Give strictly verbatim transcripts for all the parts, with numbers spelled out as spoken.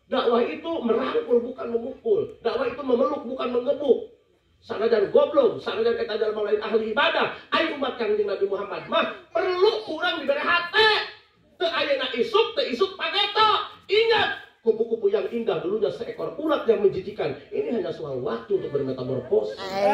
Dakwah itu merangkul bukan memukul. Dakwah itu memeluk bukan menggebuk. Sanajan goblok, sanajan eta jalma lain ahli ibadah. Ai umat Kangjeng Nabi Muhammad mah perlu kurang diberi hati. Teu ayeuna isuk, teu isuk pageto. Ingat, kupu-kupu yang indah dulunya seekor ulat yang menjijikan. Ini hanya soal waktu untuk bermetamorfosis.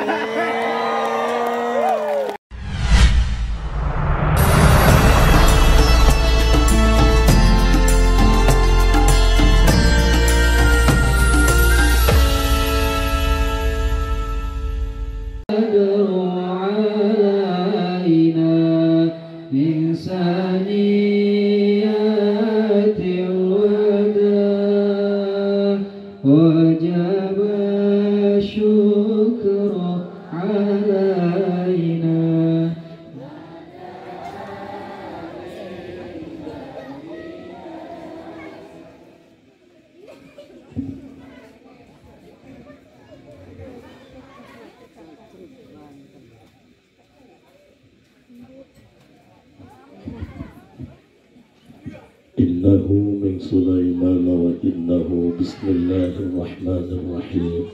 Innahu min Sulaiman wa innahu bismillahirrahmanirrahim.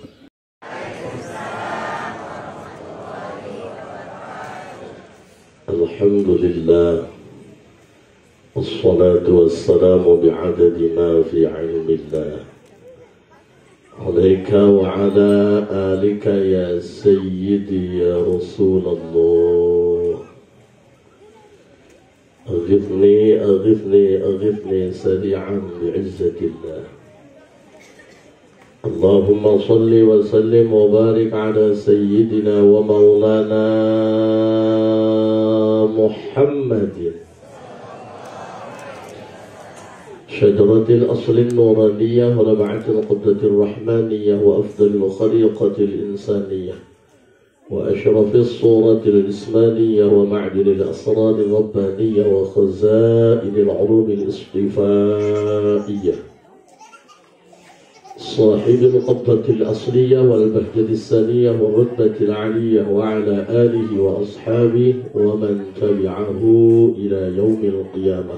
Alhamdulillah, wassalatu wassalamu bi'adadi ma fi ilmillah, alaika wa ala alika ya sayyidi ya Rasulullah. أغثني أغثني أغثني سريعا بعزة الله. اللهم صل وسلم وبارك على سيدنا ومولانا محمد شجرة الأصل النورانية ولمعة القدرة الرحمانية وأفضل الخليقة الإنسانية وأشرف الصورة الجسمانية ومعدن الأسرار الربانية وخزائن العلوم الاصطفائية صاحب القبضة الأصلية والبهجة الثانية والرتبة العالية وعلى آله وأصحابه ومن تبعه إلى يوم القيامة.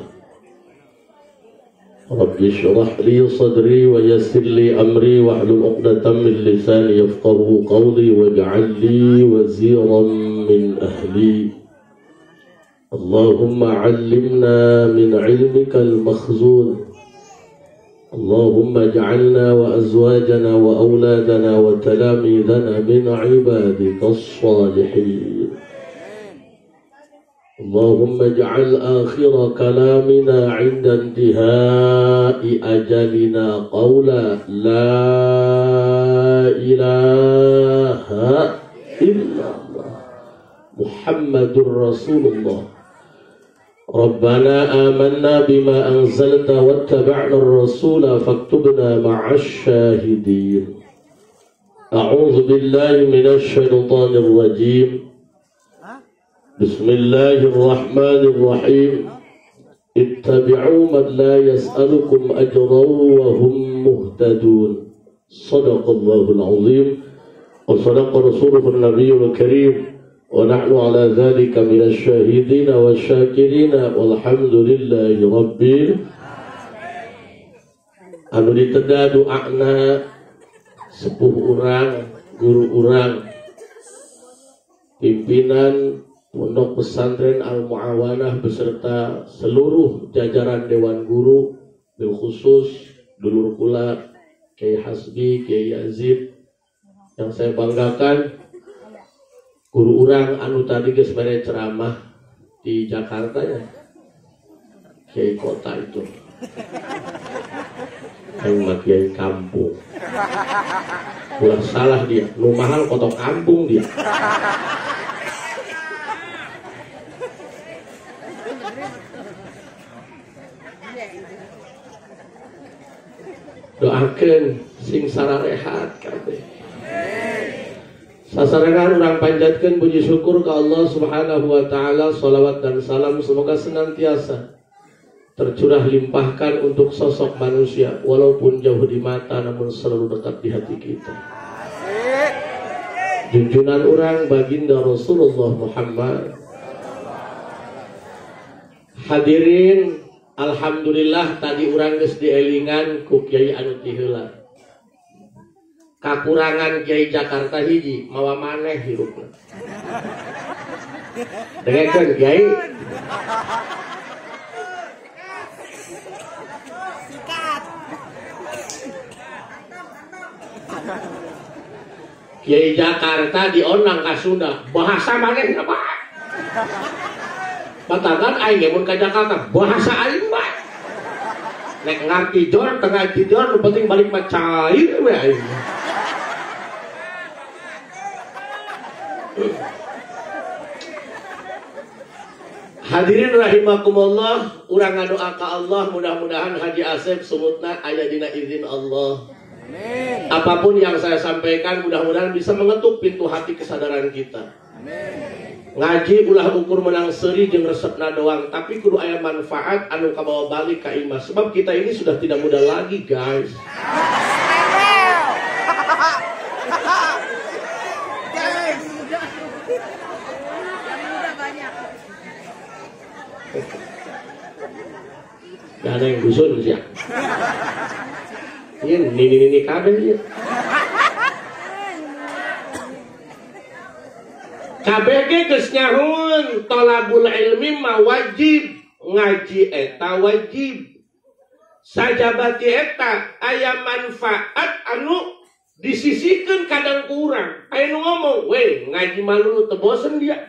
رب اشرح لي صدري ويسر لي أمري واحلل عقدة من لساني يفقهوا قولي واجعل لي وزيرا من أهلي. اللهم علمنا من علمك المخزون. اللهم اجعلنا وأزواجنا وأولادنا وتلاميذنا من عبادك الصالحين. اللهم اجعل آخر كلامنا عند انتهاء أجلنا قولا لا إله إلا الله محمد رسول الله. ربنا آمنا بما أنزلت واتبعنا الرسول فاكتبنا مع الشاهدين. أعوذ بالله من الشيطان الرجيم. بسم الله الرحمن الرحيم. اتبعوا من لا يسألكم أجرا وهم مهتدون. صدق الله العظيم وصدق رسوله النبي الكريم ونحن على ذلك من الشاهدين والشاكرين والحمد لله رب anu diteda doana sepuh urang, guru urang, pimpinan Pondok Pesantren Al-Mu'awanah beserta seluruh jajaran Dewan Guru, bil khusus dulur kula Kiai Hasbi, Kiai Yazid, yang saya banggakan guru urang anu tadi geus mere ceramah di Jakarta ya, Kiai kota itu, yang Kiai kampung, ulah salah dia, nu mahal kota kampung dia. Doakeun sing sararehat kabeh. Sasarangan urang panjatkeun puji syukur ke Allah Subhanahu wa taala, salawat dan salam semoga senantiasa tercurah limpahkan untuk sosok manusia walaupun jauh di mata namun selalu dekat di hati kita. Junjunan urang baginda Rasulullah Muhammad. Hadirin Alhamdulillah tadi urang geus dielingan ku Kiai anu ti heula. Kakurangan Kiai Jakarta hiji, mawa maneh hirupna. Dengekeun Kiai. Kiai Jakarta dionang ka Sunda, bahasa maneh apa? Patakan aing mun ka Jakarta, bahasa aing mah. Nek ngarti jor, tengah tidur, nu penting balik mah cair we aing. Hadirin rahimakumullah, urang ngadoa ka Allah mudah-mudahan Haji Asep sumutna aya dina izin Allah. Amin. Apapun yang saya sampaikan mudah-mudahan bisa mengetuk pintu hati kesadaran kita. Amin. Ngaji ulah ukur menang seri jeung resepna doang, tapi kudu aya manfaat anu kabawa balik ka imah. Sebab kita ini sudah tidak muda lagi, guys. Gak ada yang dusun sih. Ini ini ini kabeh ya. Kabeh ge geus nyahoon thalabul ilmi mah wajib, ngaji eta wajib. Sajabati eta aya manfaat anu disisikeun kadang kurang. Aya nu ngomong, "Weh, ngaji malu teu bosen dia."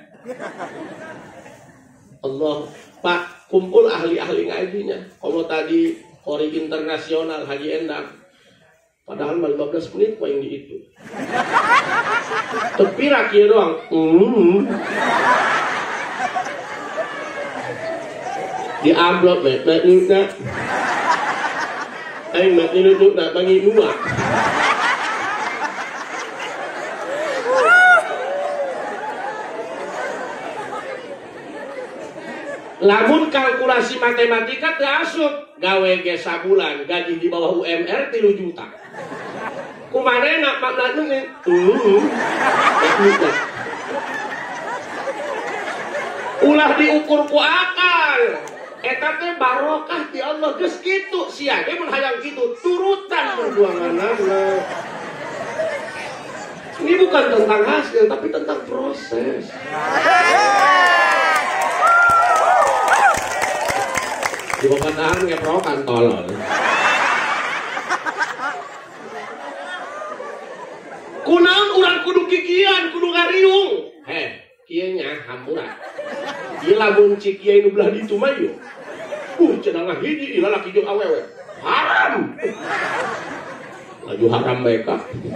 Allah, Pak, kumpul ahli-ahli ngajinya. Kalau tadi Kori Internasional Haji Endang, padahal lima belas menit kok yang di itu. Tepirak ya doang. Mm. Di amplop mek mek nuna. Aing mek nuna nak bagi dua. Lamun kalkulasi matematika teu asup, gawe ge sabulan gaji di bawah U M R tilu juta. Kumanehna makna nu nih? Uh. Ulah diukur ku akal. Eta teh barokah ti Allah geus kitu sia ge mun hayang kitu turutan perjuanganna. Ini bukan tentang hasil tapi tentang proses. Di bawah tahan ngeprokan tolol. Kunaon urang kudu kikian, kudu ngariung. Heh, kieu nya hampura. Ieu lamun cik kiai nu belah ditu mah ieu. Uh, cenah hiji ieu lalaki jeung awewe. Haram. Laju haram mereka.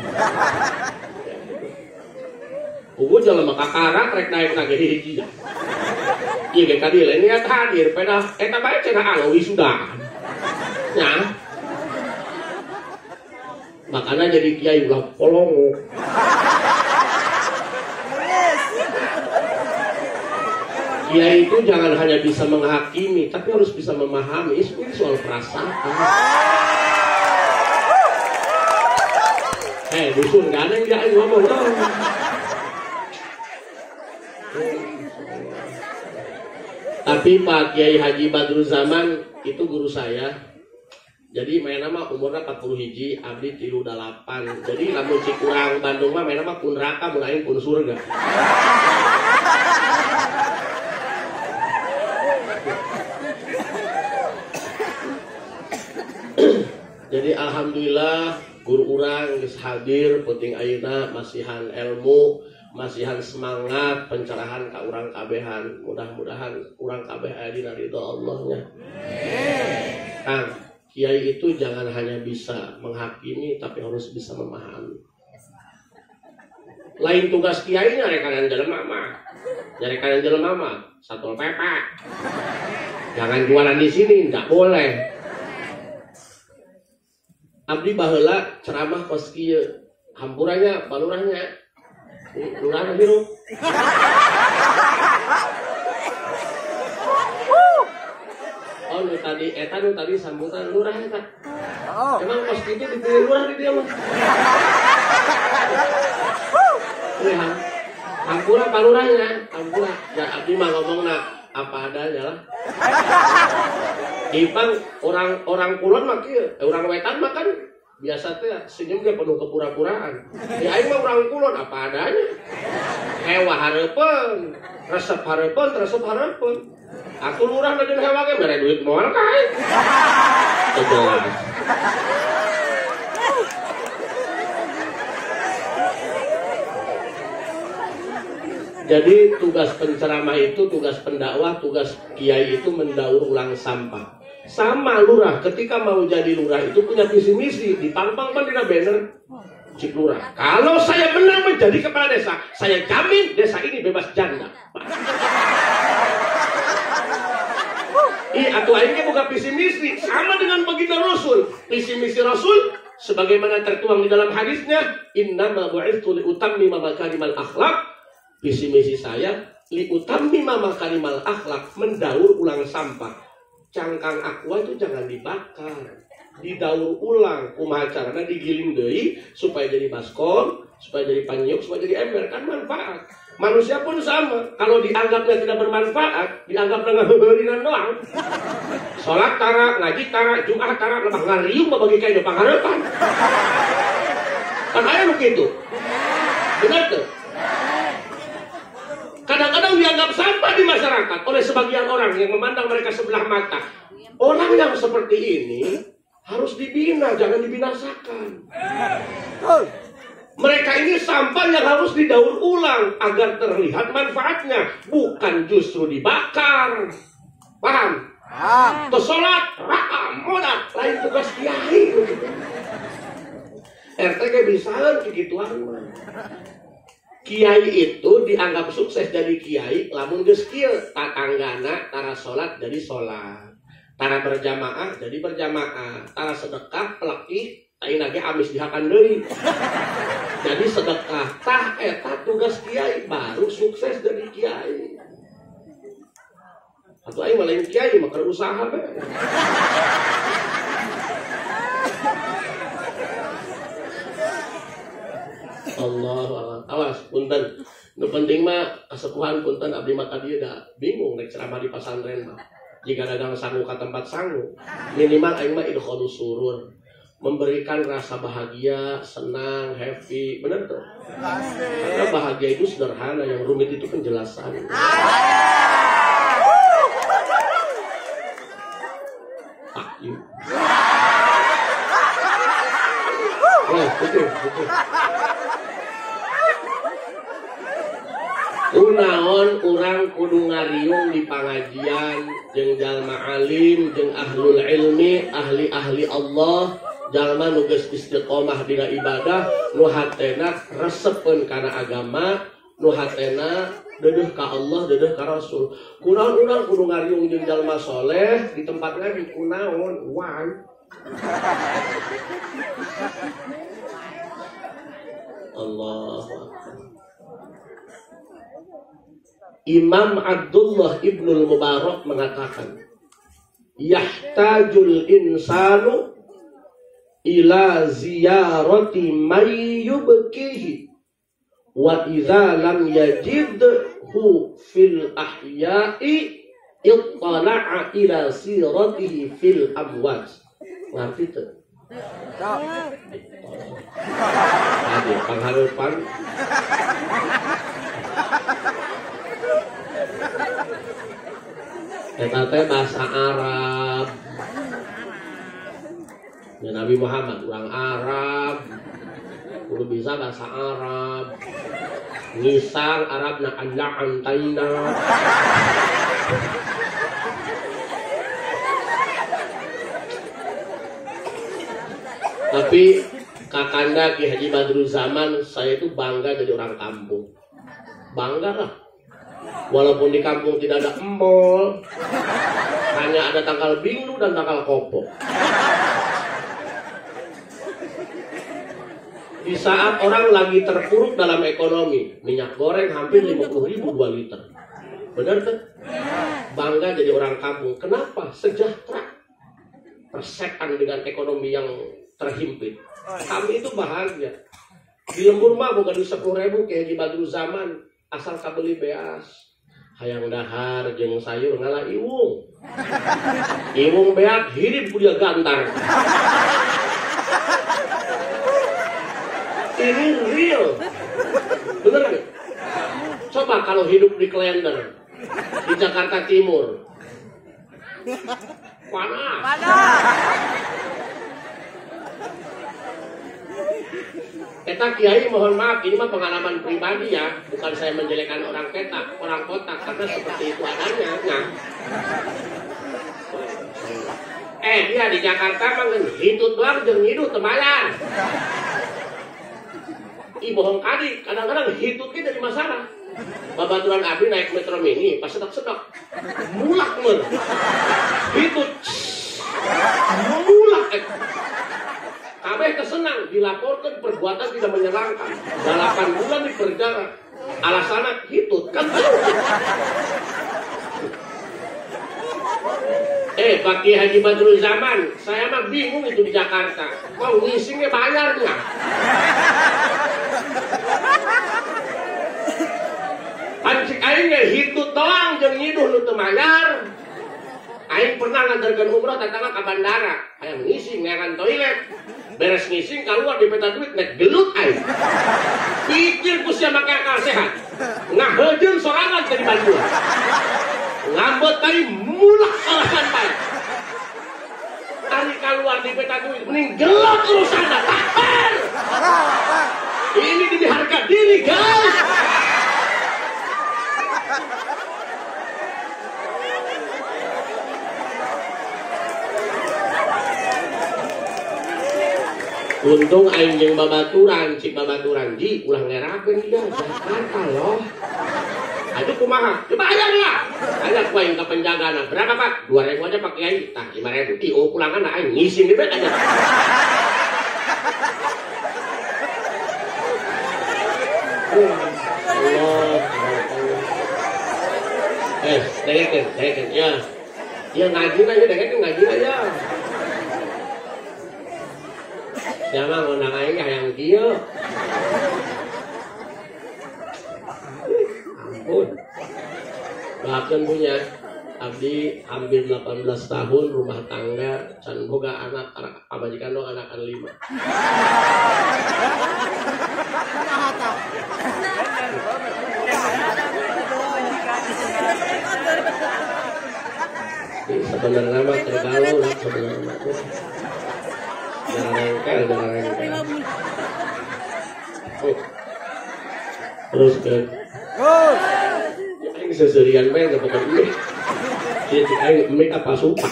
Ugu jelema kakarak rek naik nage hiji. Iya ge kadi lain niat hadir pada eta bae cenah alo wisuda. Nya. Makanya jadi kiai ulah polong. Kiai itu jangan hanya bisa menghakimi, tapi harus bisa memahami. Ini soal perasaan. Eh, dusun gak ada yang dia ngomong dong. Tapi Pak Kiai Haji Badrul Zaman itu guru saya. Jadi main nama umurnya empat puluh hiji, abdi tilu dalapan. Jadi lamun cikurang Bandung mah main nama pun neraka, mun aing pun surga. Jadi alhamdulillah guru urang geus hadir, penting ayeuna masihan ilmu, masihan semangat, pencerahan ka urang kabehan. Mudah-mudahan urang kabeh aya dina ridho Allahnya. Kang, kiai itu jangan hanya bisa menghakimi tapi harus bisa memahami. Lain tugas kiai nyarekanan jelema mah. Nyarekanan jelema mah Satpol P P. Jangan jualan di sini, enggak boleh. Abdi baheula ceramah kos kieu. Hampurannya, balurahnya. Lurah biru. Oh, lu tadi eta nu tadi sambutan lurah eta. Oh. Emang kos kieu dipilih lurah di dia mah. Ini ham. Hampura palurahnya, hampura. Ya abdi mah ngomongna apa adanya lah. Ipang orang-orang kulon mah kieu, orang wetan mah kan biasa teh senyum dia penuh kepura-puraan. Ya aing mah orang kulon apa adanya. Hewa hareupeun, resep hareupeun, resep hareupeun. Aku lurah na jeung hewa ge mere duit moal kae. Jelas. Jadi tugas penceramah itu, tugas pendakwah, tugas kiai itu mendaur ulang sampah. Sama lurah, ketika mau jadi lurah itu punya visi misi, dipang-pang kan dina banner cik lurah. Kalau saya menang menjadi kepala desa, saya jamin desa ini bebas janda. Ih, atuh aingnya bukan visi misi, sama dengan baginda Rasul. Visi misi Rasul sebagaimana tertuang di dalam hadisnya, innama bu'itsu liutammima makarimal akhlaq. Visi misi saya liutammima makarimal akhlaq, mendaur ulang sampah. Cangkang aqua itu jangan dibakar, didaur ulang, kumaha carana digiling deui supaya jadi baskom, supaya jadi panyuk, supaya jadi ember, kan manfaat. Manusia pun sama, kalau dianggapnya tidak bermanfaat, dianggap dengan heurinan doang. Salat tara, ngaji tara, Jumat tara, lebah ngariung bagi kayu pangarepan. Kan aya nu kitu. Benar tuh? Kadang-kadang dianggap sampah di masyarakat oleh sebagian orang yang memandang mereka sebelah mata. Orang yang seperti ini harus dibina, jangan dibinasakan. Mereka ini sampah yang harus didaur ulang agar terlihat manfaatnya, bukan justru dibakar. Paham? Tersolat, rakam, modak, lain tugas kiai. R T G bisa begituan. Kiai itu dianggap sukses jadi kiai lamun geus kieu tatanggana tara salat jadi salat, tara berjamaah jadi berjamaah, tara sedekah pelekih ayeuna ge amis dihakan deui. Jadi sedekah tah eta tugas kiai baru sukses jadi kiai. Atuh aing mah lain kiai mah keur usaha bae. Allah, awas, punten. Nu penting mah kasepuhan punten abdi mah tadi da bingung rek ceramah di pasantren mah. Jika dagang sangu ka tempat sangu, minimal aing mah idkhhalus surur, memberikan rasa bahagia, senang, happy, bener tuh. Karena bahagia itu sederhana, yang rumit itu penjelasan. Ah, yuk. Wah, betul, betul. Kunaon urang kudu ngariung di pangajian jeung jalma alim jeung ahlul ilmi, ahli-ahli Allah, jalma nu geus istiqomah dina ibadah, nu hatena resepeun kana agama, nu hatena deudeuh ka Allah, deudeuh ka Rasul. Kunaon urang kudu ngariung jeung jalma soleh di tempat lain kunaon? Wan. Allahu Akbar. Imam Abdullah Ibnul Mubarak mengatakan, yahtajul insanu ila ziyarati may yubkihi wa idza lam yajidhu fil ahya'i ittala'a ila siratihi fil amwat. Ngerti itu? Ada pengharapan. Eta teh bahasa Arab. Ya, Nabi Muhammad orang Arab, kudu bisa bahasa Arab. Ngisang Arabna Allah antaina. Tapi kakanda Ki Haji Badruzzaman, saya itu bangga jadi orang kampung. Bangga lah. Walaupun di kampung tidak ada mall, hanya ada tanggal bindu dan tanggal kopo. Di saat orang lagi terpuruk dalam ekonomi, minyak goreng hampir lima puluh ribu dua liter. Benar kan? Bangga jadi orang kampung. Kenapa? Sejahtera. Persekan dengan ekonomi yang terhimpit. Kami itu bahagia. Di lembur mah bukan di sepuluh ribu kayak di Badruzzaman, asal kabeli beas. hayang dahar jeung sayur ngalah iwung. Iwung beak hidup dia gantar. Ini real. Bener gak? Coba kalau hidup di Klender, di Jakarta Timur. Panas. Panas. Eta kiai mohon maaf, ini mah pengalaman pribadi ya, bukan saya menjelekkan orang kota, orang kota karena seperti itu adanya. Nah. Eh dia di Jakarta mah hitut doang jeung hidup temayan. Ih bohong kali, kadang-kadang hitut kita dari masalah. Babaturan abdi naik metro mini, pas sedok-sedok, mulak mer, hitut, mulak. Eh. Kabeh kesenang, dilaporkan perbuatan tidak menyenangkan. delapan bulan di penjara, alasannya hitut kan. Eh, Pak Kiai Haji Badrul Zaman, saya mah bingung itu di Jakarta. Kok ngisingnya bayar nggak? Pancik aing ge hitut doang jeung nyiduh nu teu mayar. Aing pernah nganterkeun umroh tatangna ka bandara, hayang ngising ngeran toilet. Beres ngising keluar di peta duit nek gelut aing. Pikir ku sia make akal sehat. Ngahejeun sorangan teh di Bandung. Ngambet kali mulak alasan bae. Ari keluar di peta duit mending gelot urusanna. Takbir. Ini di harga diri, guys. Untung aing jeung babaturan, cik babaturan ji ulah ngerakeun dia Jakarta loh. Aduh kumaha? Dibayar lah. Aya ku aing ka penjagana. Berapa, Pak? dua ribu aja Pak Kiai. Tah lima ribu ti oh pulangan aing ngising di bet aja. Allah. Eh, dengerin, dengerin ya. Ya ngaji aja dengerin ngaji aja. Siapa ngundang aing yang dia? Ampun. Bahkan punya abdi hampir delapan belas tahun rumah tangga can boga anak anak pabajikan dong anakan lima. Sebenarnya mah tergalau lah sebenarnya tuh. Jangan rengkel, jangan rengkel. Oh. Terus kan? Ya, aing seserian main ke pokok ini. Jadi aing mic apa sumpah.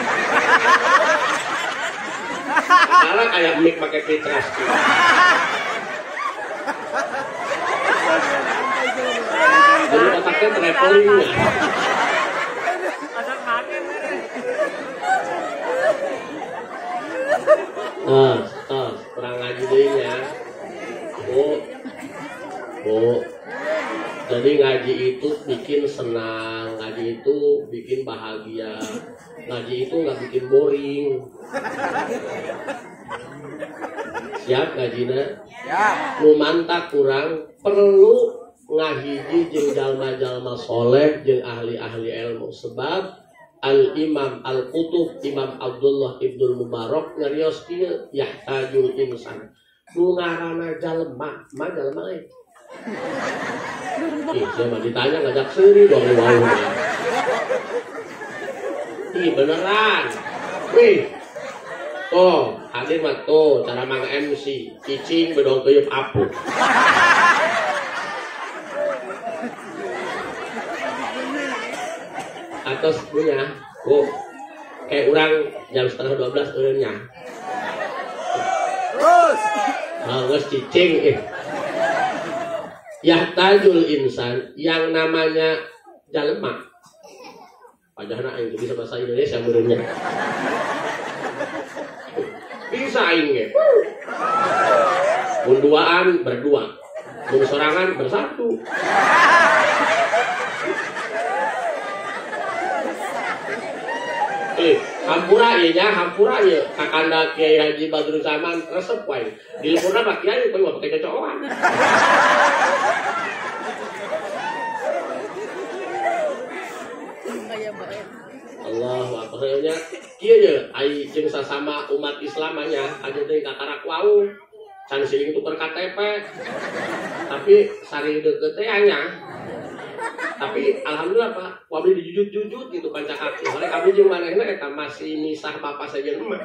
Karena kayak mic pakai fitras. Jadi otaknya traveling ya. Nah, nah, kurang ngaji deh ya. Bu, bu. Jadi ngaji itu bikin senang, ngaji itu bikin bahagia, ngaji itu nggak bikin boring. Siap ngajinya? Ya. Nu mantap kurang perlu ngahiji jeung jalma-jalma soleh jeung ahli-ahli ilmu sebab Al-Imam Al-Qutub Imam Abdullah Ibnul Mubarak ngarios kieu yahtajul insan. Nu ngaranna jalema, mah jalema euy. Ih, saya mah ditanya ngajak seuri dong wau. Ih, beneran. Wih. Tuh, hadir mah tuh cara mang M C, cicing bedong keuyeub apu. Atas punya, oh, kayak orang jam setengah dua belas turunnya. Terus, harus cicing. Eh. Yahtajul insan yang namanya jalma. Padahal aing bisa bahasa Indonesia menurutnya. Bisa aing ge. Mun duaan berdua, mun sorangan bersatu. Eh, hampura ieu nya, hampura ieu. Kakanda Kiai Haji Badrul Zaman resep wae. Di liburna Pak Kiai poe pakai cocokan. Allah akhirnya kieu ye ai jeung sasama umat Islamanya ada deui kakarak wau can siling tuker K T P tapi sari deukeut teh anya tapi alhamdulillah Pak wabli dijujut-jujut gitu kanca kaki oleh abdi jeung manehna eta masih misah bapak saja emak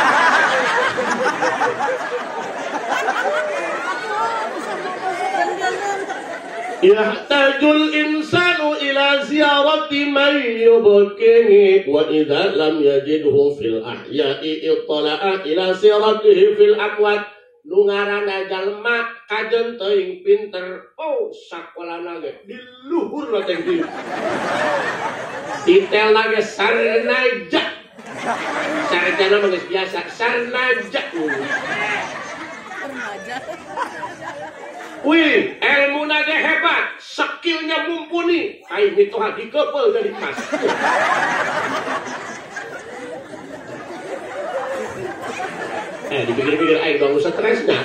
yahtajul insanu ila ziyarati man yubkihi wa idza lam yajidhu fil ahya'i ittala'a ila siratihi fil amwat nu ngaranna jalma kajen teuing pinter oh sakolana ge di luhur teh di detailna ge sarnaja sarjana mah geus biasa sarnaja wih, ilmu naga hebat, skillnya mumpuni. Kain itu hati kepel dari emas. eh, dipikir-pikir aing gak usah stresnya.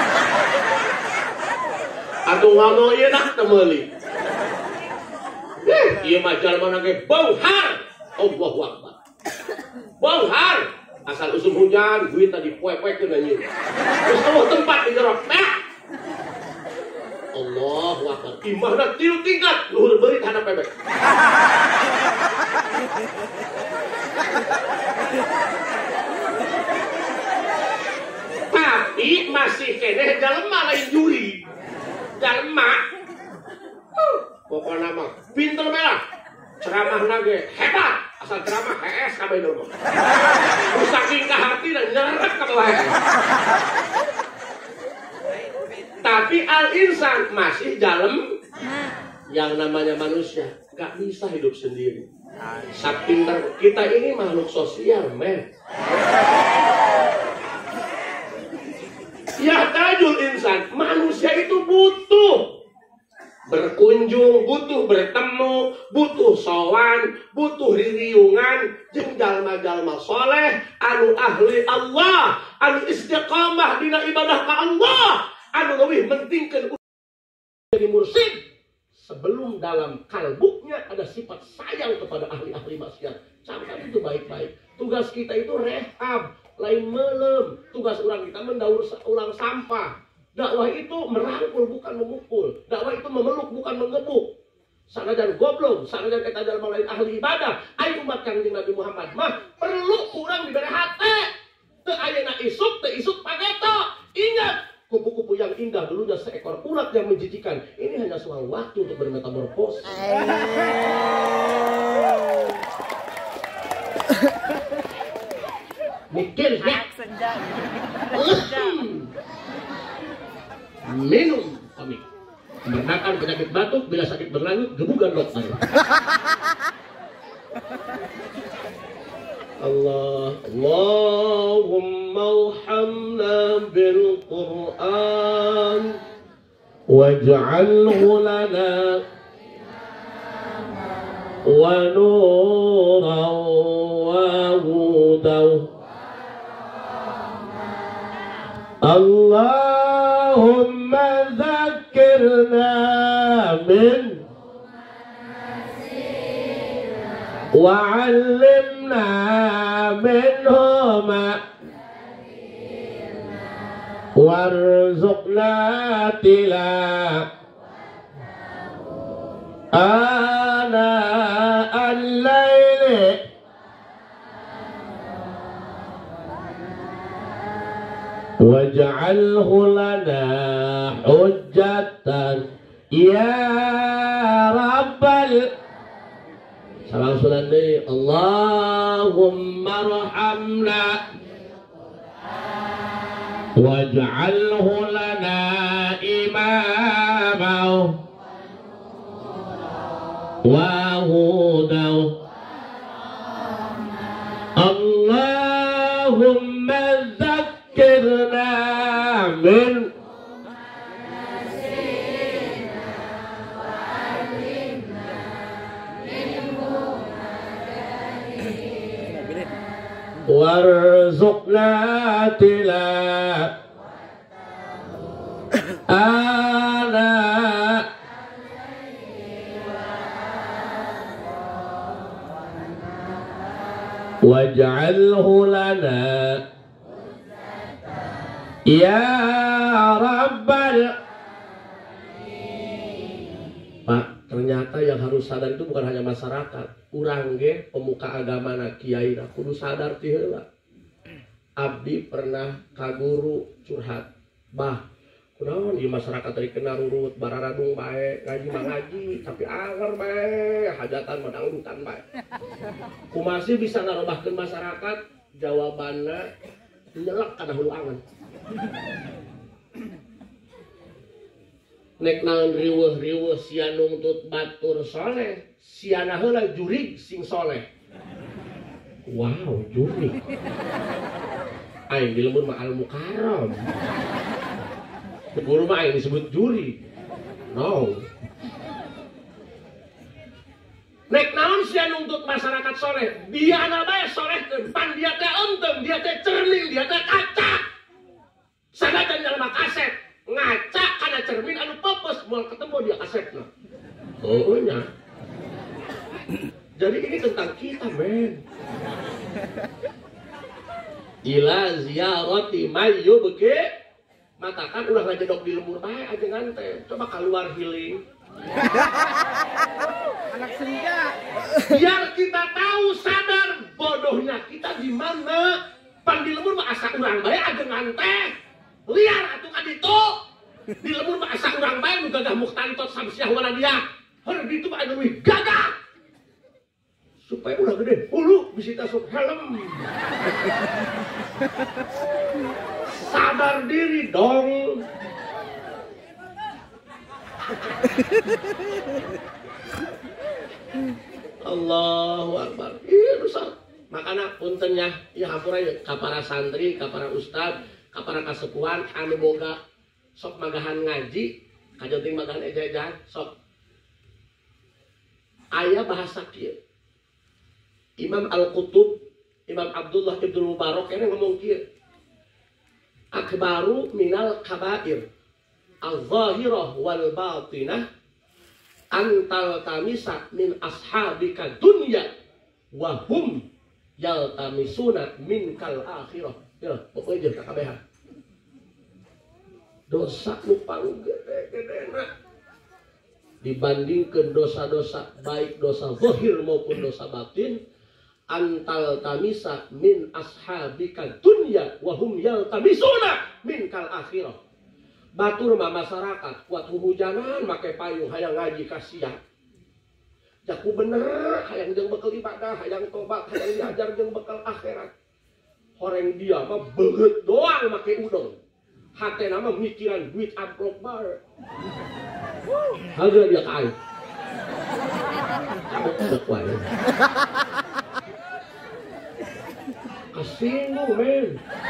Atau ngomong iya nak temeli. Eh, iya majal mana ke bauhar. Allahu Akbar. Bauhar. Asal usum hujan, duit tadi poe-poe ke nanya. Terus tahu tempat di jerok. Nah. Allahu Akbar. Imahna tilu tingkat luhur beurit hadap bebek. Tapi masih kene jalema lain juri. Jalema. Uh, pokona mah pinter merah. Ceramahna ge hebat. Asal ceramah hees kabeh mah. Saking ka hati dan nyeret ka bawah. Tapi al-insan masih dalam yang namanya manusia gak bisa hidup sendiri. Sapintar kita ini makhluk sosial, men. Ya tajul insan, manusia itu butuh berkunjung, butuh bertemu, butuh sowan, butuh ririungan, jeung jalma-jalma soleh, anu ahli Allah, anu istiqamah dina ibadah ka Allah. Anu lebih mentingkan jadi mursyid sebelum dalam kalbuknya ada sifat sayang kepada ahli-ahli maksiat. Camkan itu baik-baik. Tugas kita itu rehab, lain melem. Tugas orang kita mendaur ulang sampah. Dakwah itu merangkul bukan memukul. Dakwah itu memeluk bukan mengebuk. Sanajan goblok, sanajan kita dalam lain ahli ibadah. Ayo umat Kangjeng Nabi Muhammad mah perlu kurang diberi hati. Teu ayeuna isuk, teu isuk pageto. Ingat. Kupu-kupu yang indah dulunya seekor ulat yang menjijikan. Ini hanya soal waktu untuk bermetamorfosis. Mikir ya. Minum kami. Meredakan penyakit batuk bila sakit berlanjut gebukan dokter. Allah Allahumma arhamna bil Qur'an waj'alhu lana wa nuran wa hudan Allahumma dhakkirna min wa'allimna minhuma warzuqna tilawah ana al-laili waj'alhu lana hujjatan ya rabbal salam sulani Allahumma arhamna waj'alhu lana imama wa hudan Allahumma dhakkirna min warzuqna tilawah ana waj'alhu lana ya rabbal. Pak, ternyata yang harus sadar itu bukan hanya masyarakat, urang ge pemuka agama na kiai na kudu sadar ti heula. Abdi pernah ka guru curhat, bah kunaon ieu masyarakat tadi kena rurut bararadung bae, ngaji mah ngaji tapi anger bae, hajatan mah dangdutan bae. Kumasih bisa ngarobahkeun masyarakat? Jawabanna nyelek kana hulu angan. Nek naon riweuh-riweuh sia nungtut batur soleh, siana heula jurig sing soleh. Wow, jurig. Aing di lembur mah al-mukarram. Guru mah aing disebut juri. No. Nek naon sia nungtut masyarakat soleh, dia ana bae solehkeun, pan dia teh euntem, dia teh cermin, dia teh kaca. Sanajan jalma kaset, ngaca kana cermin anu pepes moal ketemu dia kasetna. Oh nya. Jadi ini tentang kita, men. Ila ziyarati mayu beke matakan ulah ngajedok di lembur bae ajengan teh. Coba keluar healing. Anak senja. Biar kita tahu sadar bodohnya kita di mana. Pan di lembur mah asa urang bae ajengan teh. Liar atuh ka ditu. Di lembur mah asa urang bae nu gagah mukhtantot samsiah wala dia. Heureun ditu mah anu leuwih gagah. Supaya ulah gede hulu bisa tasuk helm. Sadar diri dong. Allahu Akbar. Iya rusak. Makana puntennya ya hampura ka para santri, ka para ustad, ka para kasepuhan anu boga sok magahan ngaji, kajenting magahan eja-ejahan sok. Aya bahasa kieu. Imam Al-Qutub, Imam Abdullah Ibnu Mubarak ini ngomong kieu. Akbaru minal kabair al-zahirah wal batinah antal tamisa min ashabika dunya wa hum yaltamisuna minkal akhirah. Ya, pokoknya jeung kakabehan. Dosa nu panggede-gedena dibandingkan dosa-dosa baik dosa zahir maupun dosa batin. Antal tamisa min ashabika dunya wa hum yaltamisuna minkal akhirah. Batur mah masyarakat kuat hujanan make payung hayang ngaji kasihan. Jaku bener hayang jeung bekal ibadah, hayang tobat, hayang diajar jeung bekal akhirat. Horeng dia mah beungeut doang make udang. Hatena mah mikiran duit amplop bae. Haga dia ka aing. Cabut dek wae. Kasinggung, men.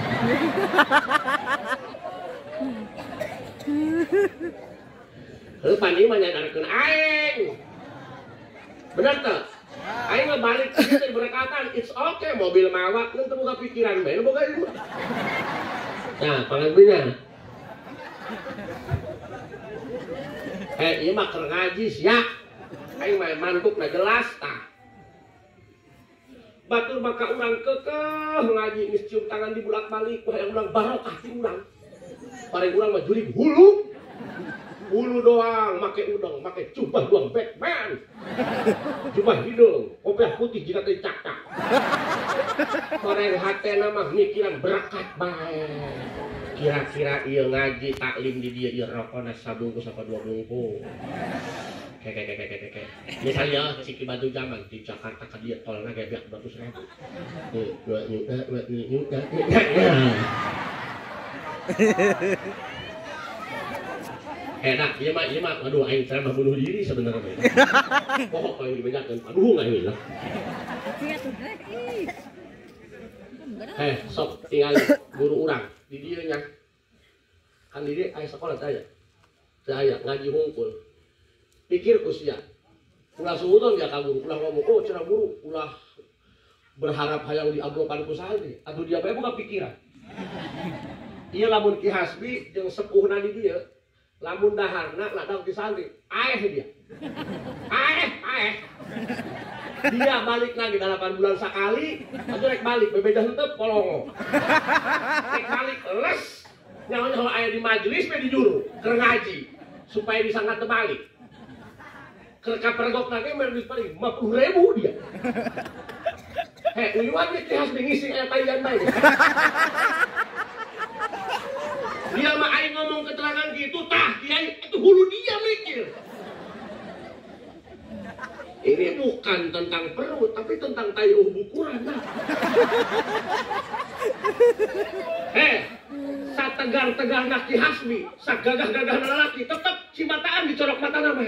Heuh pandi mah nyadarkeun aing. Bener teh? Aing mah balik ke dieu berkatan, it's okay mobil mawak nu teu boga pikiran bae, boga ieu. Nah, pangagbina. Eh, ieu mah keur ngaji sia. Aing mah mantukna jelas tah. Batur maka urang kekeh ngaji geus cium tangan di bulak-balik ku hayang urang barokah ti urang. Pareng urang mah jurig hulu. Hulu doang make udang, make jubah doang Batman. Jubah hidung, kopiah putih jika teh cakak. Pareng hatena mah mikiran berkat bae. Kira-kira ieu ngaji taklim di dieu ieu rokona sabungkus apa dua bungkus. Kek kek kek kek kek. Misalnya ciki batu zaman di Jakarta ka dieu tolna ge biak dua ratus ribu. Nih, dua nyuda, dua nyuda. Enak, ieu mah ieu mah aduh aing saya mah bunuh diri sebenarnya. Pokok yang dibedakeun aduh ngaeuh lah. Eh, sok tinggal guru urang di dieu nya. Kan di dieu aya sekolah saya. Saya ngaji hungkul. Pikir ku sia. Ulah suudon ya ka guru, ulah ngomong, oh cenah guru, ulah berharap hayang diaglopan ku santri. Atuh dia bae boga pikiran. Ieu lamun Ki Hasbi jeung sepuhna di dieu, lamun daharna ladang ti santri, aeh dia. Aeh, aeh. Dia balik lagi delapan bulan sekali, aja rek balik bebeja henteu polongo. Rek balik les nyawa-nyawa aya di majelis pe di juru keur ngaji supaya disangka terbalik. Keur kapergok lagi mer duit paling lima puluh ribu dia. Heh, uyuan ge teh ngisi aya tayang bae. Dia mah aing ngomong keterangan gitu tah, dia itu hulu dia mikir. Ini bukan tentang perut, tapi tentang tai bukuran. Nah. Eh, sategar-tegar nak Ki Hasbi, sagagah-gagah lelaki, tetap cimataan dicorok mata nama.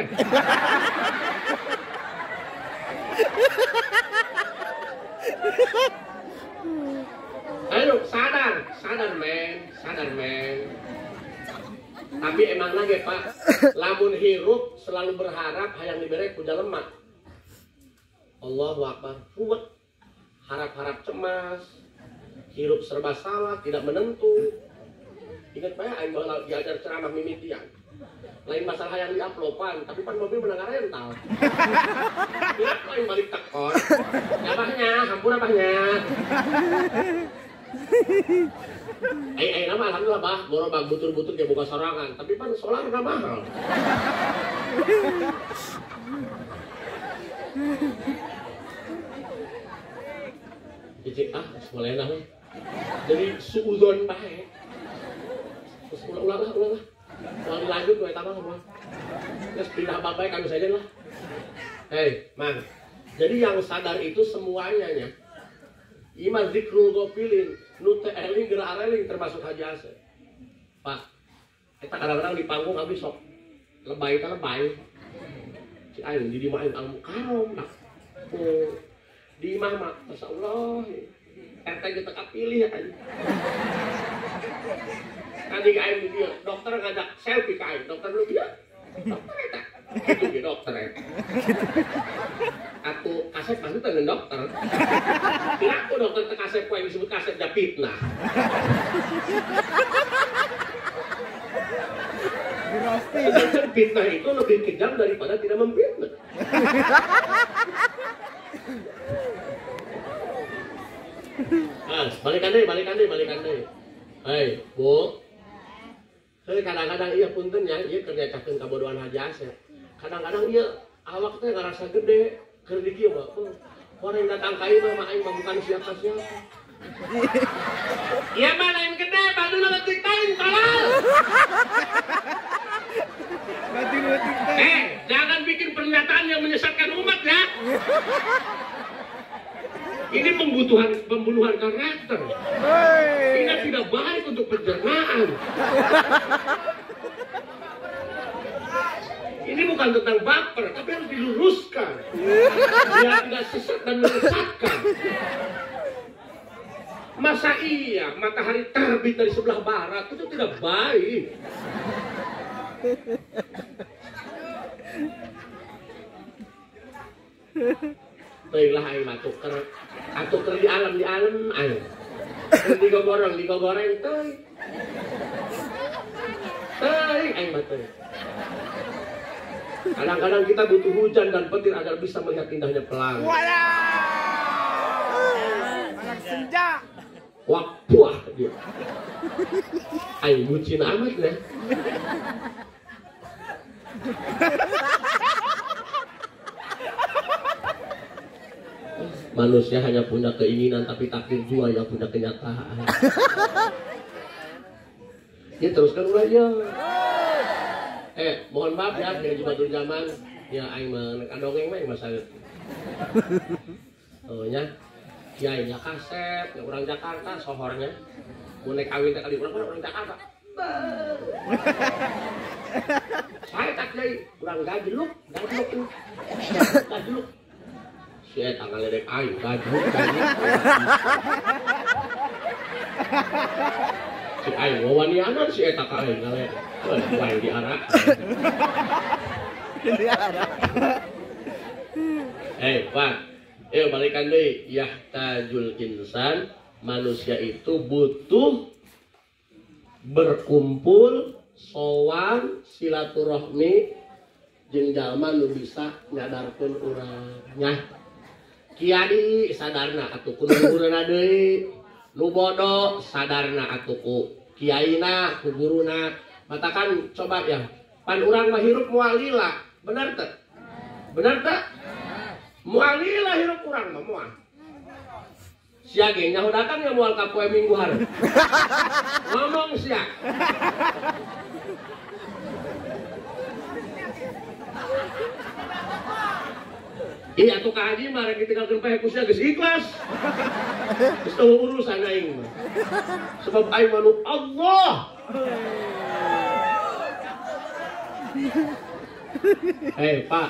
Ayo, sadar, sadar men, sadar men. Tapi emang lagi Pak, lamun hirup selalu berharap hayang diberi ku jalema. Allahu Akbar, kuat, harap-harap cemas, hirup serba salah, tidak menentu. Ingat Pak, aing bakal diajar ceramah mimitian. Lain masalah yang diuploadan, tapi pan mobil mendengar rental. Ingat Pak, yang balik tekor. Abahnya, hampur abahnya. Aing aing nama alhamdulillah bah, borobag butur-butur dia buka sorangan, tapi pan solar udah mahal. Icik ah, semuanya lah. Jadi suudon baik. Terus ulang-ulang lah, ulang lah. Ulang lanjut gue tambah semua. Terus pindah babai kami saja lah. Hei, man. Jadi yang sadar itu semuanya nya. Ima zikrul gopilin, nute eling gerak eling termasuk Haji Asep. Pak, kita kadang-kadang di panggung kami sok lebay kita lebay. Si aing di dimain al mukarom nak. Oh. Di mama, masya Allah, R T kita pilih aja. Tadi kain dia, dokter ngajak selfie kain, dokter lu dia, dokter eta, itu dia dokter ya. Aku kasep pasti dengan dokter. Kira aku dokter terkasep yang disebut kasep japit nah. Fitnah itu lebih kejam daripada tidak memfitnah. Ah, balikan deh, balikan deh, balikan deh. Hei, Bu. Hei, kadang-kadang iya punten ya, iya kerja cakeun kabodohan Haji Asep. Kadang-kadang iya awak teh ngarasa gede, keur di kieu mah. Orang datang ka ieu mah aing mah bukan siapa-siapa. Iya mah lain gede, baduna leutik tain tolol. Eh, jangan bikin pernyataan yang menyesatkan umat ya. Ini pembutuhan pembunuhan karakter. Ini tidak baik untuk pencernaan. Ini bukan tentang baper, tapi harus diluruskan. Biar tidak sesat dan menyesatkan. Masa iya matahari terbit dari sebelah barat itu tidak baik. Baiklah aing mah tuker, atuker di alam di alam aing. Digogoreng digogoreng teuing. Teuing aing mah teuing. Kadang-kadang kita butuh hujan dan petir agar bisa melihat indahnya pelangi. Anak senja. Wah, puah dia. Aing bucin amat nih. Manusia hanya punya keinginan tapi takdir jua yang punya kenyataan. Ya teruskan ulah ya. Eh, mohon maaf ya dengan Jibatul Zaman. Ya aing mah nek dongeng mah aing mah saeup. Oh nya. Ya nya kasep, ya orang Jakarta sohornya. Mun nek kawin teh kali urang orang Jakarta. Saya tak jadi urang gajluk, gajluk. Gajluk. Si eta ngaledek aing gajluk gajluk. Si aing wawanianan si eta ka aing ngaledek. Wah, wae diarak. Diarak. Eh, Pak. Eh, balikan deui. Yahtajul insan, manusia itu butuh berkumpul, sowan, silaturahmi jeung jalma nu bisa nyadarkeun urang. Nya. kiadi sadarna atuh ku guruna deui nu bodoh sadarna atuh ku kiaina ku guruna matakan coba ya pan urang mah hirup moal lila bener teh bener teh moal lila hirup urang mah moal sia ge nyaho datang ya moal ka poe minggu hareup ngomong sia iya tuh Kak Haji mah rek ditinggalkeun pae kusnya geus ikhlas. Geus teu urusan aing mah. Sebab aing mah Allah. Eh, Pak.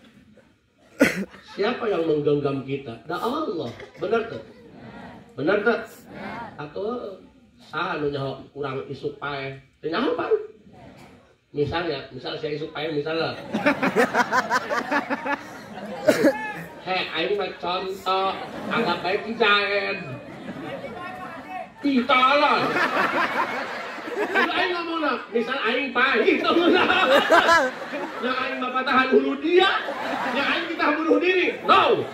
Siapa yang menggenggam kita? Da Allah. Benar tuh. Benar tuh. Atau saha nu nyaho urang isuk pae. Teu nyaho, Pak. Misalnya, misal saya isuk pae misalnya. Heh, aing mah contoh anggap baik kijaen titalan itu aing ngomong lah misal aing pahit yang aing mah patahan hulu dia yang aing kita bunuh diri no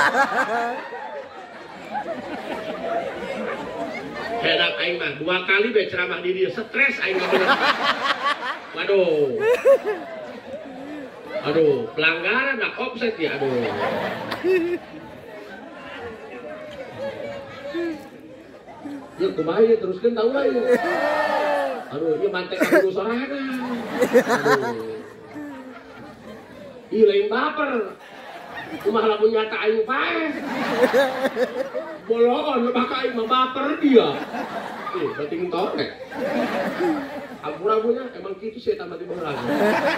hedak aing mah dua kali be ceramah di dia stres aing mah waduh aduh, pelanggaran nak offset ya, aduh. Ya kumaha teruskan tahu lah ya. Aduh, ieu mantek kaburu sorangan. Aduh. Ieu lain baper. Kumaha lamun nyata aing pae. Boloon maka aing mah baper dia. Eh, berarti ntorek. Ampura-ampura emang gitu sih tambah di bawah lagi.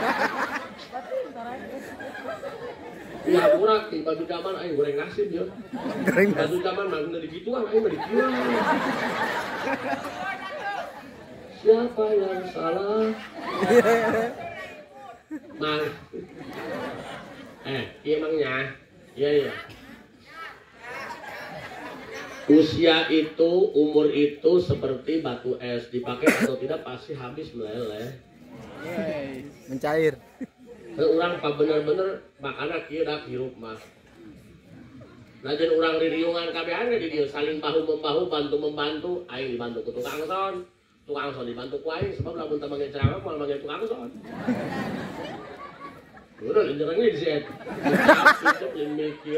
Ya ampura di baju zaman aing goreng nasi dia. Baju zaman mah udah digituan aing mah dikieu. Siapa yang salah? Mang. Eh, iya emangnya. Iya iya. Usia itu, umur itu seperti batu es, dipakai atau tidak pasti habis meleleh. Mencair. Orang pak bener-bener makanan kieu dak hirup mah. Lajen urang ririungan kabehan di dieu saling bahu membahu, bantu membantu, aing dibantu ku tukang son, tukang son dibantu ku aing sebab lamun teu mangge ceramah moal mangge tukang son. Udah linderangnya di sini. Itu yang mikir.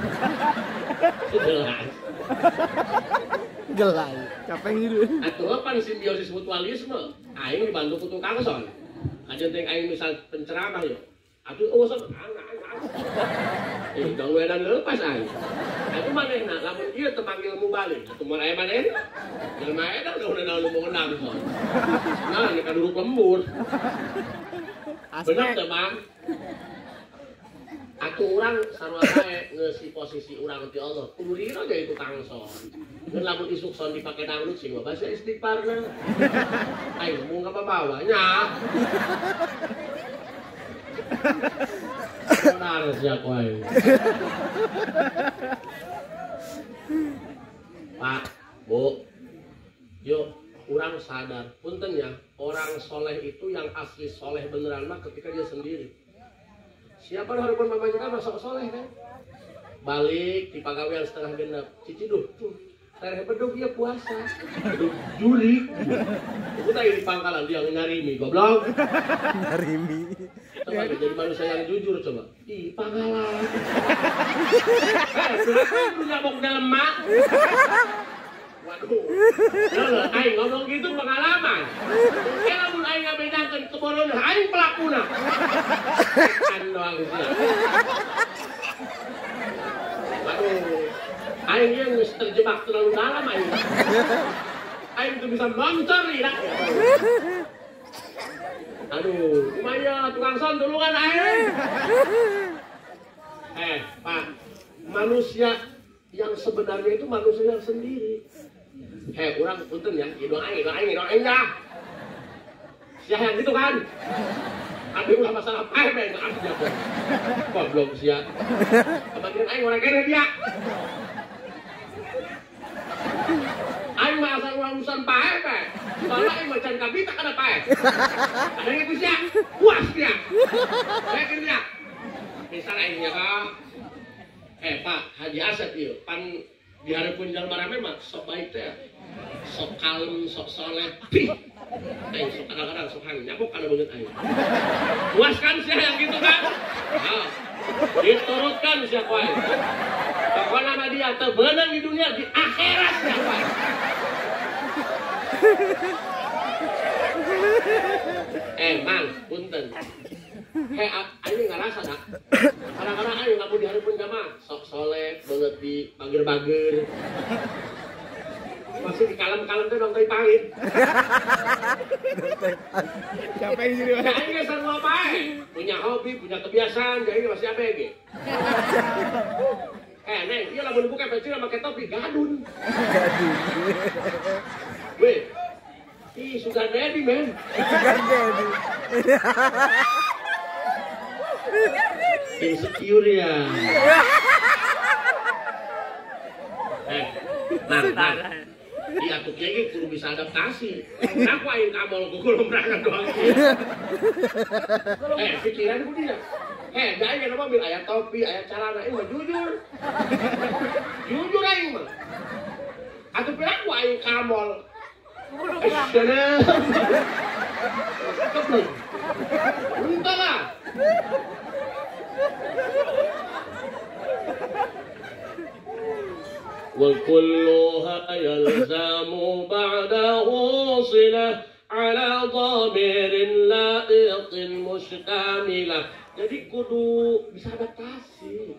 Jelas. Gelang. Capek gitu. Atuh apa simbiosis mutualisme? Aing dibantu ku tukang son. Aja teh aing misal penceramah yo. Atuh oh son anak anak. Eh gangwedan leupas aing. Atuh manehna lamun ieu teu panggil mu balik. Atuh mun aya manehna. Jelema eta udah udah naon mau ngenang son. Nah, ini kaduruk lembur. Bener teh, Bang? Aku orang sarua bae ngeusi posisi urang ti Allah. Kudu dina jadi tukang son. Ngan lamun isuk son dipake dangdut sing mah basa istighfarna. Aing ngomong ka babawanya. Benar sia koe. Pak, Bu. Yuk, urang sadar. Punten ya, orang soleh itu yang asli soleh beneran mah ketika dia sendiri. Siapa yang harapan mamanya kan masuk soleh kan? Balik di pagawean setengah genap. Cici duh, tuh. Tereh bedog dia puasa. Bedog juli. Itu tadi di pangkalan dia nyarimi, goblok. Nyarimi. Coba jadi manusia yang jujur coba. Di pangkalan. Eh, lu nyamuk dalam mak. Waduh. Loh, aing ngomong gitu pengalaman. Mungkin lamun aing ngabedakeun keboron aing pelakuna. Kan doang sih. Waduh. Aing yang geus terjebak terlalu dalam aing. Aing tuh bisa moncer ya. Aduh, kumanya tukang son tulungan aing. Eh, Pak. Manusia yang sebenarnya itu manusia yang sendiri. Heh, orang punten ya, doa aing, doa aing, doa aing ya. Sia yang gitu kan. Tapi ulah masalah pae bae enggak ada. Goblok sia. Kebagian aing orang kene dia. Aing mah asal urusan pae bae. Soalnya aing macan kabita kana pae. Ada yang sia, puas dia. Yakin dia. Misal aing nya ka Eh Pak, Haji Asep ieu pan dihareupeun jalma rame mah sok baik teh. Sok kalem, sok soleh. Pih. Aing sok kadang-kadang sok hang nyapok kana beungeut aing. Puas kan sih yang gitu kan? Nah, diturutkan siapa aing. Pokona mah dia teu beunang di dunia, di akhirat siapa aing. Eh, Mang, punten. Hei, aing ngarasa dah. Kadang-kadang aing lamun dihareupeun jamaah sok soleh, beungeut di bager-bager. Masih di kalem-kalem teh dong teh pahit. Capek jadi Nah, ini kan sarua bae. Punya hobi, punya kebiasaan, jadi masih A B G. Eh, Neng, ieu lamun buka peci make topi gadun. Gadun. Weh. Ih, sugar daddy, men. Sugar daddy. Insecure ya. Eh, nah, nah. Iya tuh kayaknya kudu bisa adaptasi. Kenapa aing kamol kukulum berangkat doang. Eh, pikiran ku dia. Eh, da aing mah bil aya topi, aya calana ieu mah jujur. Jujur aing mah. Atuh pirang ku aing kamol. Eh, sana. Kebleng. Entah lah. وكلها يلزم بعده صلة على ضمير لائق مشتملة. Jadi kudu bisa adaptasi.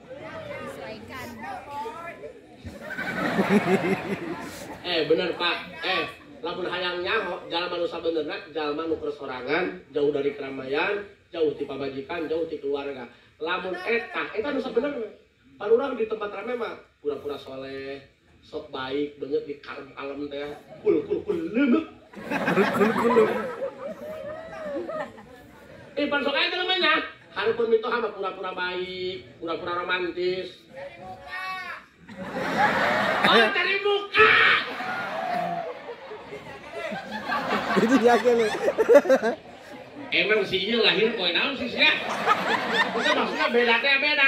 Eh bener Pak, eh lamun hayang nyaho jalma nu sabenerna jalma nu kersorangan, jauh dari keramaian, jauh ti pabajikan, jauh ti keluarga. Lamun eta, eta nu sabenerna. Parurang di tempat rame mah pura-pura soleh, sok baik, banget di kalem-kalem teh, kul kul kul lemek. Kul kul. Eh pan sok aja namanya, hareupeun mitoha mah pura-pura baik, pura-pura romantis. Oh, cari muka. Itu yakin lu. Emang si ieu lahir poe naon sih sia? Itu maksudnya beda teh beda.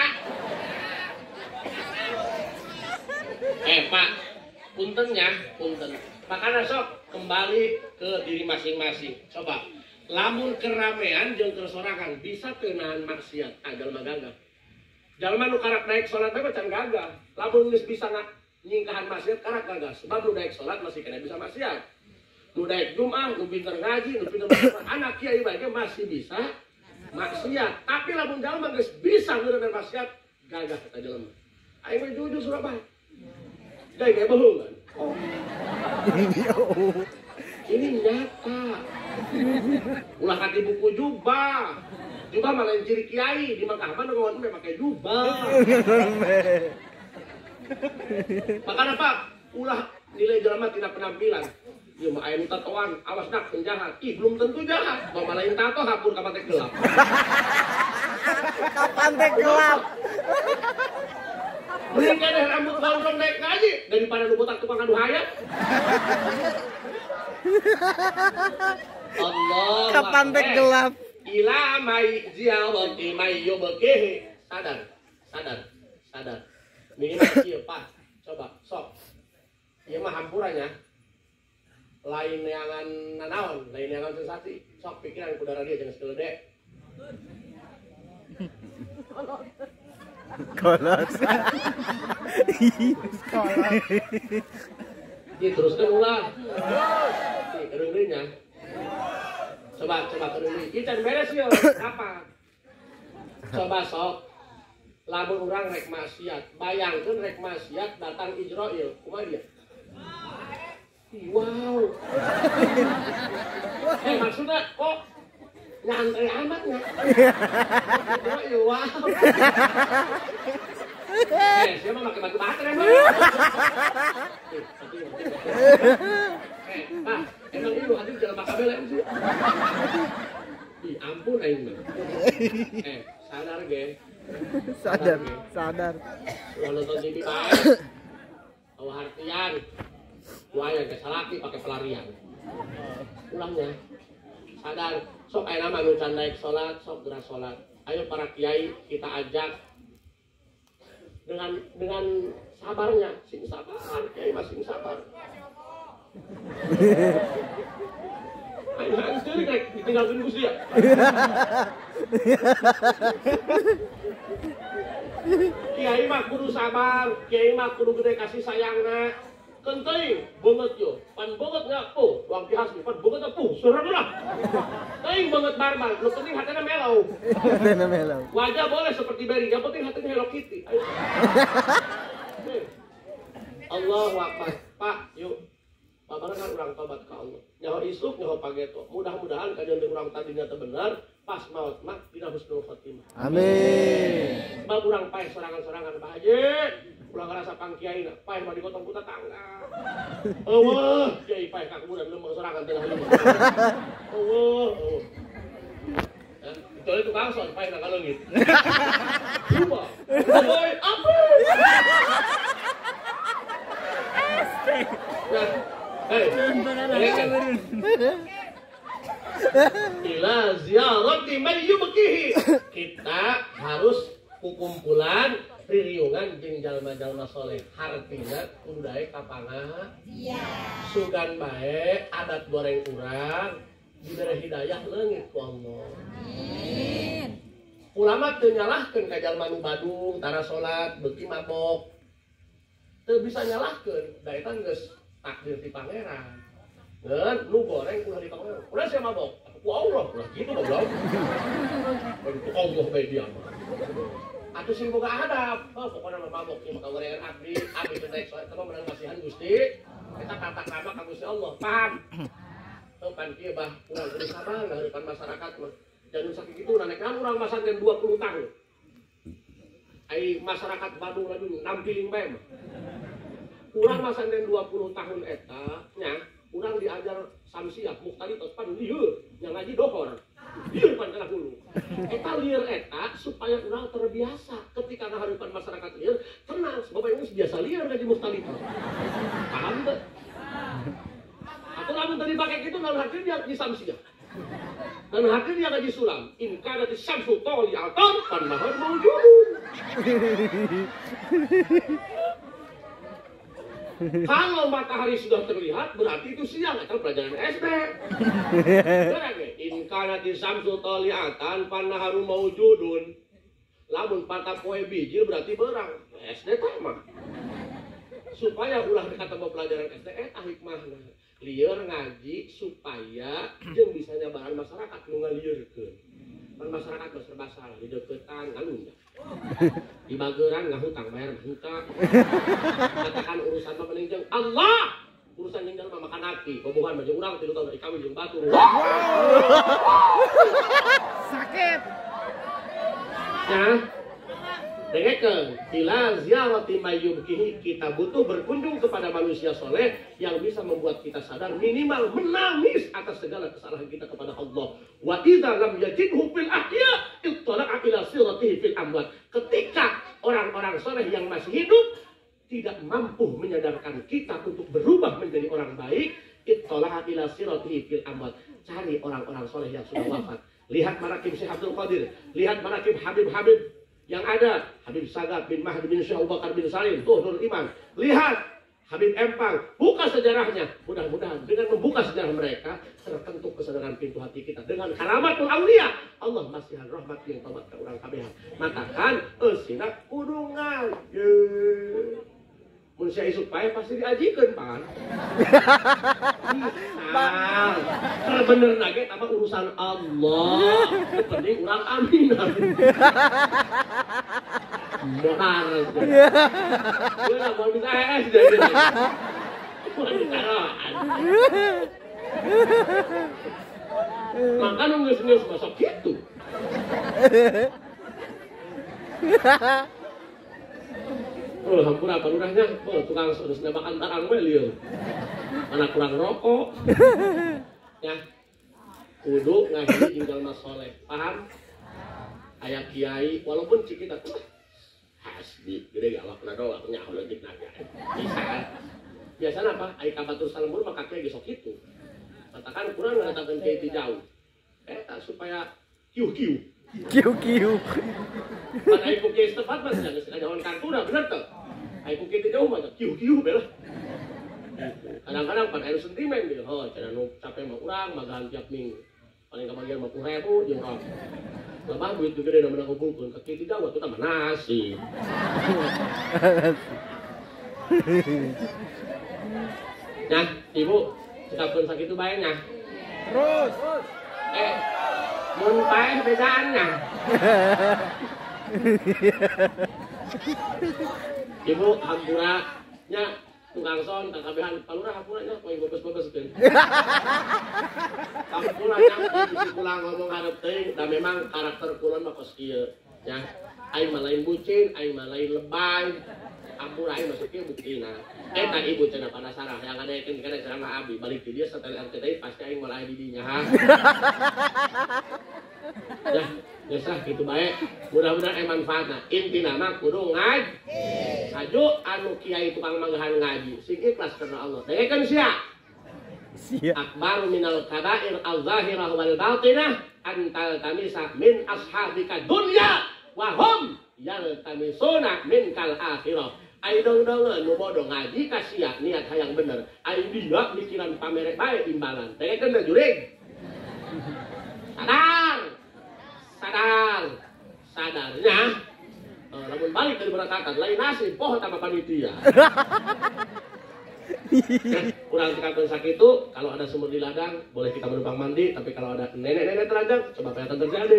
Eh Pak, puntennya, punten. Makanya sok kembali ke diri masing-masing. Coba, lamun keramaian jeung kersorangan bisa teu nahan maksiat, ah jalma gagah. Jalma nu karak naik salat bae can gagah. Lamun geus bisa nyingkahan maksiat karak gagah. Sebab nu naik salat masih kena bisa maksiat. Nu naik Jumat, nu pinter ngaji, nu pinter anak kiai bae masih bisa maksiat. Tapi lamun jalma geus bisa ngeureun maksiat, gagah kata jalma. Aing mah jujur Surabaya. Gak kayak bohong kan? Oh. Ini nyata. Ulah kaki buku jubah. Jubah malah ciri kiai di Mekah mana kawan me pakai jubah. Makanya Pak, ulah nilai jalma tina penampilan. Ieu mah aya nu tatoan, awas nak penjahat. Ih, belum tentu jahat. Mama lain tato hapur ka pantai gelap. Ka pantai gelap. Mending kene rambut gondrong naik ngaji daripada nu botak tukang anu hayat. Allah. Ka pantai gelap. Ila mai ziawati mai yobkehe. Sadar, sadar, sadar. Minimal ieu Pak. Coba sok. Ieu mah hampurannya. Lain neangan nanaon, lain neangan sensasi. Sok pikiran ku darah dia jangan sekeledek. Kolos. Kolos. Diteruskan ulang. Nih, kedengerannya. Coba, coba kedengerin. Kita beres yuk. Apa? Coba sok. Lamun orang rek maksiat. Bayangkan rek maksiat datang Ijroil. Kumaha dia? Wow. Eh maksudnya kok nyantai amat ya? Ijroil, wow. Eh, siapa pakai batu baterai emang? Eh, Pak, emang ini lu hadir jalan makabel ya sih? Ih, ampun aing mah. Eh, sadar ge. Sadar, sadar. Lu nonton T V bae. Tahu artian. Gua yang ke salaki pakai pelarian. Ulangnya. Sadar, sok aya nama nu can naik salat, sok gerak salat. Ayo para kiai kita ajak dengan dengan sabarnya, sing sabar, kiai mas sing sabar. Ayo hancur rek ditinggalkeun Gusti ya. Kiai mah kudu sabar, kiai mah kudu gede kasih sayangna. Kenting banget yo, pan banget nggak po, uang pihas nih, pan banget po, serem lah. Kenting banget barbar, lu penting hatinya melau. Hatinya melau. Wajah boleh seperti Berry, yang penting hatinya Hello Kitty. Ayo. Allahu Akbar, Pak, yuk. Bapak kan orang tobat ke Allah. Nyaho isuk, nyaho pageto. Mudah-mudahan kajian dari orang tadinya terbenar, pas maut mak dina husnul khotimah. Amin. Sebab urang paeh sorangan-sorangan Pak Haji. Ulang ngerasa pangkiai nak, paeh mah digotong ku tetangga. Eueuh, kiai paeh ka kemudian leumeung sorangan tengah leumeung. Eueuh, eueuh. Eh, itu itu kangson paeh na ka leungit. Coba. Boy, apa? Nah, hei, ila ziarati man yubkihi. Kita harus kukumpulan ririungan jeung jalma-jalma soleh. Hartina kudu daek kapangan. Iya. Sugan bae adat goreng urang dibere hidayah leungit ku Allah. Amin. Ulama teu nyalahkeun ka jalma nu badung tara salat beuki mabok. Teu bisa nyalahkeun, da eta geus takdir ti pangeran. Ngeun nu goreng ulah di pangeran. Ulah sia mabok. Ku Allah, ulah gitu goblok. Ku Allah bae dia mah. Atuh sing boga adab. Oh, pokona mah mabok ieu mah gorengan abdi, abdi teh daek soal mah menang masihan Gusti. Eta tatak nama ka Gusti Allah. Paham? Teu pan kieu bah urang kudu sabar ngahareupan masyarakat mah. Jangan sakitu nanekan urang masantren dua puluh tahun. Ai masyarakat Bandung lagi nampiling bae mah. Urang masantren dua puluh tahun eta nya urang diajar samsiah muqtalitos pan lieur nya ngaji dohor. Lieur pan kana hulu. Eta lieur eta supaya urang terbiasa ketika ngahareupan masyarakat lieur tenang sebab geus biasa lieur ngaji muqtalitos. Paham teu? Atuh lamun teu dipake kitu naon hadir dia di samsiah. Dan hadir dia ngaji sulam. In kana tisyamsu tali'atan pan nahar mawjud. Kalau matahari sudah terlihat berarti itu siang atau pelajaran S D. In kana tisyamsu tali'atan pan nahar mawjudun. Lamun patah poe bijil berarti berang. S D teh mah. Supaya ulah ketemu pelajaran S D eta hikmahna. Lieur ngaji supaya jeung bisa nyabahan masyarakat nu ngalieurekeun. Pan masyarakat mah serba salah di deukeutan nganu nya. Di bageuran ngahutang bayar henteu. Katakan urusan mah mending jeung Allah. Urusan jeung jalma makan api, bobogan mah jeung urang tilu tahun ikawin jeung batu. Sakit. Ya. Dengekeun, ila ziarati mayyubkihi, kita butuh berkunjung kepada manusia soleh yang bisa membuat kita sadar minimal menangis atas segala kesalahan kita kepada Allah. Wa idza lam yajidhu fil ahya ittala'a ila siratihi fil amwat. Ketika orang-orang soleh yang masih hidup tidak mampu menyadarkan kita untuk berubah menjadi orang baik, ittala'a ila siratihi fil amwat. Cari orang-orang soleh yang sudah wafat. Lihat manaqib Syekh Abdul Qadir, lihat manaqib Habib-Habib yang ada, Habib Sagat bin Mahdi bin Syekh Abu Bakar bin Salim, tuh Nurul Iman. Lihat Habib Empang, buka sejarahnya. Mudah-mudahan dengan membuka sejarah mereka tertentu kesadaran pintu hati kita dengan karamatul aulia. Allah masihan rahmat yang tobat ke orang kabehan. Matakan eusina kudu ngajeun. Mun sia isuk pae pasti diajikeun pan. Nah, bener nage tambah urusan Allah. Penting urang aminan. Benar. Gue nggak mau bisa E S deh. Maka nunggu-nunggu masuk gitu. Oh, hampura panurahnya, oh, tukang harus nembak antarang we lieu. Anak kurang rokok. Ya. Kudu ngaji jeung jalma soleh. Paham? Aya kiai walaupun cik kita tuh hasbi gede galak na doang nya leutik naga. Bisa kan? Biasana apa? Ai ka batur salembur maka kiai geus sok kitu. Katakan kurang ngatakeun kiai ti jauh. Eta supaya kiu-kiu. Kiu-kiu. Pan ai puki setempat mas jangan sekali jalan kartuna bener tuh. Ai puki itu jauh mah kiu-kiu bela. Kadang-kadang pan air sentimen gitu. Oh, jangan nu capek mah urang magahan tiap minggu. Paling kebagian mah sepuluh ribu jeung rong. Lebah duit gede da menang kumpulkeun ka kieu tidak waktu tambah nasi. Nah, Ibu, cekapkeun sakitu bae nya. Terus. Eh, mun paeh bedaannya. Ibu hampura nya tukang son kakabehan palurah hampura nya poe bebes-bebeskeun. Hampura nya bisi kula ngomong hareup teuing da memang karakter kula mah kos kieu nya. Aing mah lain bucin, aing mah lain lebay. Hampura aing masuk kieu buktina. Eta Ibu cenah penasaran yang ngadekeun kana ceramah abi balik ke dia setelah R T T pasti aing mulai di dinya ha. Ya, biasa gitu baik. Mudah-mudahan eh manfaatna. Intina mah kudu ngaji. Aju anu kiai tukang manggahan ngaji. Sing ikhlas karena Allah. Dengekeun sia. Siap. Akbar minal kabair al-zahirah wal batinah antal tamisa min ashabika dunya wa hum yaltamisuna min kal akhirah. Ai dong-dong nu bodoh ngaji ka sia niat hayang bener. Ai dia mikiran pamere bae imbalan. Dengekeun da jurig. Sadar, sadar, sadarnya, uh, lamun balik dari berakatan, lain nasib, pohon sama panitia. Nah, kurang cekapkeun sakitu, kalau ada sumur di ladang, boleh kita menumpang mandi, tapi kalau ada nenek-nenek telanjang, coba apa yang terjadi.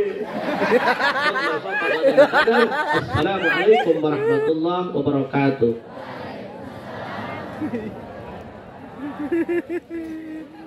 Assalamualaikum warahmatullahi wabarakatuh.